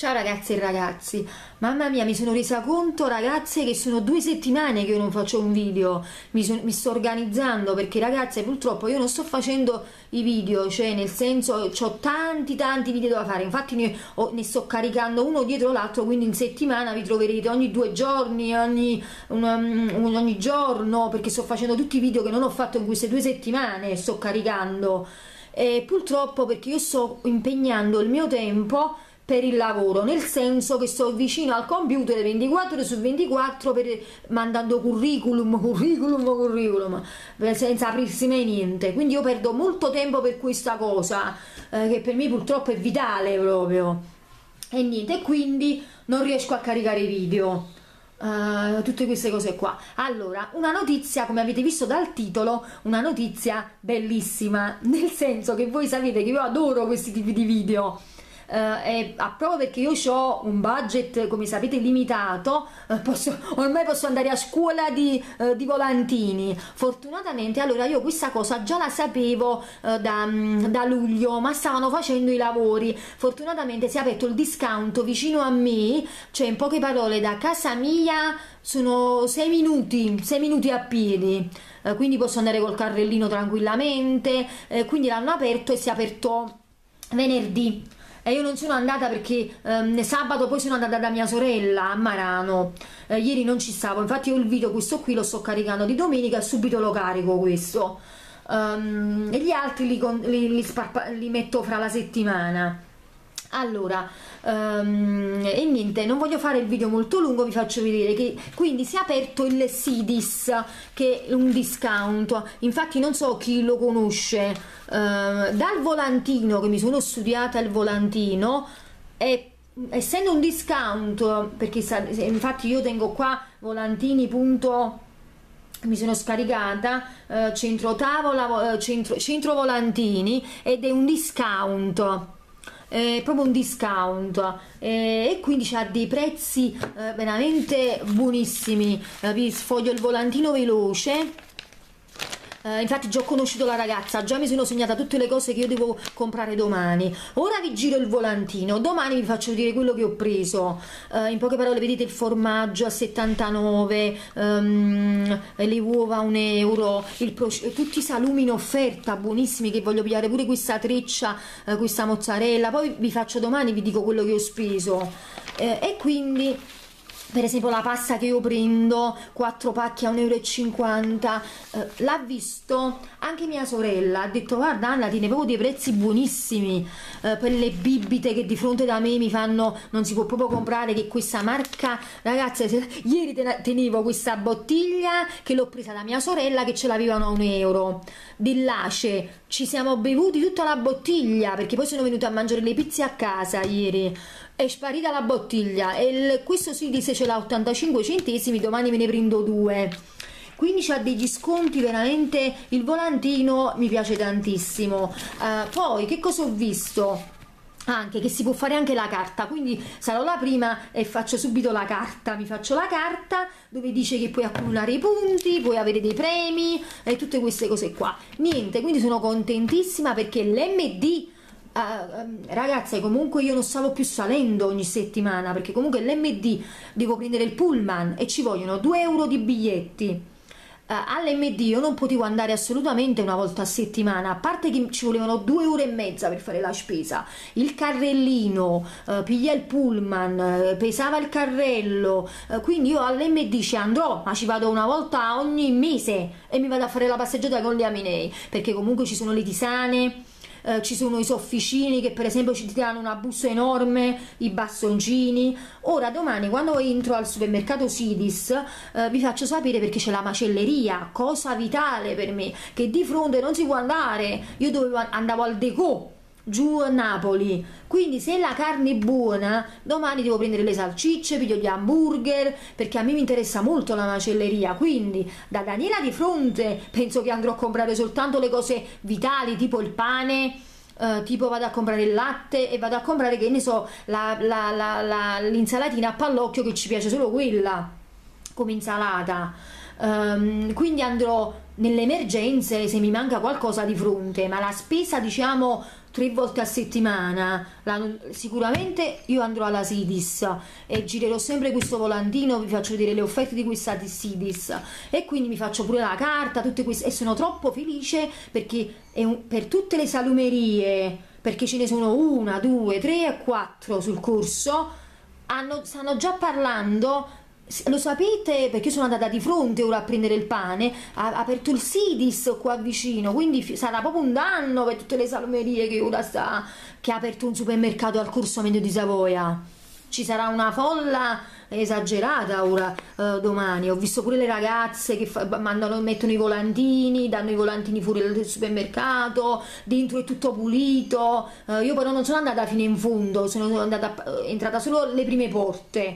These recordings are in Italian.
Ciao ragazze e ragazzi, mamma mia, mi sono resa conto ragazze che sono 2 settimane che io non faccio un video, mi sto organizzando perché ragazze purtroppo io non sto facendo i video, cioè nel senso ho tanti video da fare, infatti ne sto caricando uno dietro l'altro, quindi in settimana vi troverete ogni 2 giorni, ogni giorno, perché sto facendo tutti i video che non ho fatto in queste 2 settimane, sto caricando, e purtroppo perché io sto impegnando il mio tempo per il lavoro, nel senso che sto vicino al computer 24 ore su 24 mandando curriculum senza aprirsi mai niente, quindi io perdo molto tempo per questa cosa che per me purtroppo è vitale proprio, e niente, quindi non riesco a caricare i video. Tutte queste cose qua. Allora, una notizia, come avete visto dal titolo, una notizia bellissima, nel senso che voi sapete che io adoro questi tipi di video, proprio perché io ho un budget, come sapete, limitato, ormai posso andare a scuola di volantini, fortunatamente. Allora io questa cosa già la sapevo da luglio, ma stavano facendo i lavori, fortunatamente si è aperto il discount vicino a me, cioè in poche parole da casa mia sono 6 minuti a piedi, quindi posso andare col carrellino tranquillamente, quindi l'hanno aperto e si è aperto venerdì. E io non sono andata perché sabato poi sono andata da mia sorella a Marano, ieri non ci stavo, infatti io il video questo qui lo sto caricando di domenica e subito lo carico questo, e gli altri li metto fra la settimana. Allora, e niente, non voglio fare il video molto lungo, vi faccio vedere che quindi si è aperto il Sidis, che è un discount, infatti non so chi lo conosce, dal volantino, che mi sono studiata il volantino, e essendo un discount, perché infatti io tengo qua volantini mi sono scaricata, centro tavola, centro volantini, ed è un discount, proprio un discount, e quindi c'ha dei prezzi veramente buonissimi. Vi sfoglio il volantino veloce. Infatti già ho conosciuto la ragazza, già mi sono segnata tutte le cose che io devo comprare domani. Ora vi giro il volantino, domani vi faccio vedere quello che ho preso. In poche parole, vedete il formaggio a 79, le uova a 1 euro, tutti i salumi in offerta buonissimi, che voglio pigliare pure questa treccia, questa mozzarella. Poi vi faccio domani, vi dico quello che ho speso, e quindi per esempio la pasta che io prendo, 4 pacchi a 1,50 euro, l'ha visto anche mia sorella, ha detto guarda Anna, tiene proprio dei prezzi buonissimi, per le bibite che di fronte da me mi fanno, non si può proprio comprare, che questa marca, ragazze, ieri tenevo questa bottiglia che l'ho presa da mia sorella, che ce l'avevano a 1 euro, dell'Ace, ci siamo bevuti tutta la bottiglia, perché poi sono venuta a mangiare le pizze a casa ieri, è sparita la bottiglia, e questo Sidis ce l'ha 85 centesimi, domani me ne prendo 2, quindi c'ha degli sconti veramente. Il volantino mi piace tantissimo. Poi che cosa ho visto? Anche che si può fare anche la carta, quindi sarò la prima e faccio subito la carta, mi faccio la carta dove dice che puoi accumulare i punti, puoi avere dei premi e tutte queste cose qua. Niente, quindi sono contentissima perché l'MD, ragazze, comunque io non stavo più salendo ogni settimana, perché comunque l'MD devo prendere il pullman e ci vogliono 2 euro di biglietti. All'MD io non potevo andare assolutamente una volta a settimana, a parte che ci volevano 2 ore e mezza per fare la spesa, il carrellino, piglia il pullman, pesava il carrello, quindi io all'MD ci andrò, ma ci vado una volta ogni mese e mi vado a fare la passeggiata con gli aminei, perché comunque ci sono le tisane, ci sono i sofficini che per esempio ci danno una busta enorme, i bastoncini. Ora domani quando entro al supermercato Sidis vi faccio sapere, perché c'è la macelleria, cosa vitale per me, che di fronte non si può andare, io andavo al Decò giù a Napoli, quindi se la carne è buona domani devo prendere le salsicce, piglio gli hamburger, perché a me mi interessa molto la macelleria, quindi da Daniela di fronte penso che andrò a comprare soltanto le cose vitali, tipo il pane, tipo vado a comprare il latte e vado a comprare, che ne so, l'insalatina a pallocchio, che ci piace solo quella come insalata. Quindi andrò nelle emergenze se mi manca qualcosa di fronte, ma la spesa, diciamo, 3 volte a settimana. Sicuramente io andrò alla Sidis e girerò sempre questo volantino, vi faccio vedere le offerte di questa Sidis e quindi mi faccio pure la carta, tutte queste, e sono troppo felice perché per tutte le salumerie, perché ce ne sono 1, 2, 3 e 4 sul corso, stanno già parlando. Lo sapete perché sono andata di fronte ora a prendere il pane, ha aperto il Sidis qua vicino, quindi sarà proprio un danno per tutte le salumerie che ora che ha aperto un supermercato al Corso Medio di Savoia. Ci sarà una folla esagerata ora, domani. Ho visto pure le ragazze che mettono i volantini, danno i volantini fuori dal supermercato, dentro è tutto pulito. Io però non sono andata fino in fondo, sono entrata solo le prime porte.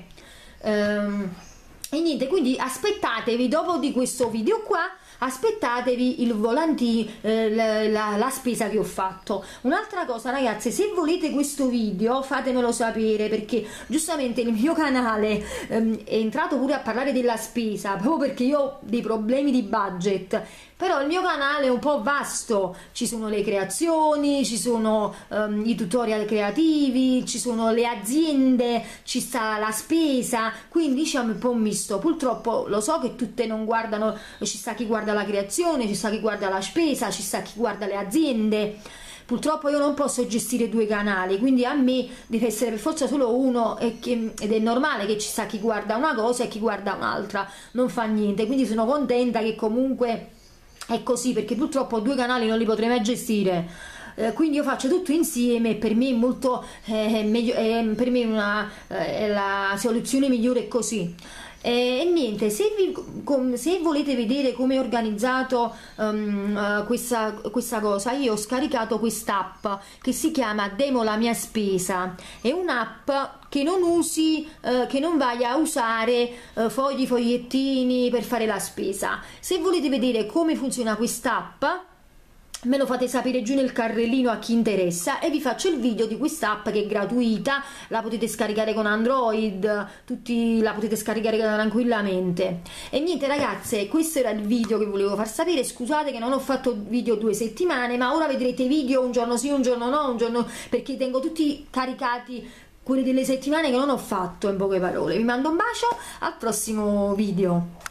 E niente, quindi aspettatevi, dopo di questo video qua, aspettatevi il volantino, la spesa che ho fatto. Un'altra cosa ragazzi, se volete questo video fatemelo sapere, perché giustamente il mio canale è entrato pure a parlare della spesa proprio perché io ho dei problemi di budget, però il mio canale è un po' vasto, ci sono le creazioni, ci sono i tutorial creativi, ci sono le aziende, ci sta la spesa, quindi diciamo un po' misto. Purtroppo lo so che tutte non guardano, ci sta chi guarda la creazione, ci sta chi guarda la spesa, ci sta chi guarda le aziende. Purtroppo io non posso gestire 2 canali, quindi a me deve essere per forza solo uno, ed è normale che ci sta chi guarda una cosa e chi guarda un'altra, non fa niente, quindi sono contenta che comunque è così, perché purtroppo 2 canali non li potrei mai gestire. Quindi io faccio tutto insieme e per me è molto meglio, per me è la soluzione migliore così. E niente, se volete vedere come è organizzato questa cosa, io ho scaricato quest'app che si chiama Demo la mia spesa. È un'app che non usi, che non vai a usare fogliettini per fare la spesa. Se volete vedere come funziona quest'app, me lo fate sapere giù nel carrellino a chi interessa e vi faccio il video di quest'app che è gratuita, la potete scaricare con Android, la potete scaricare tranquillamente. E niente ragazze, questo era il video che volevo far sapere. Scusate che non ho fatto video 2 settimane, ma ora vedrete video un giorno sì, un giorno no, un giorno, perché tengo tutti caricati quelli delle settimane che non ho fatto, in poche parole. Vi mando un bacio, al prossimo video.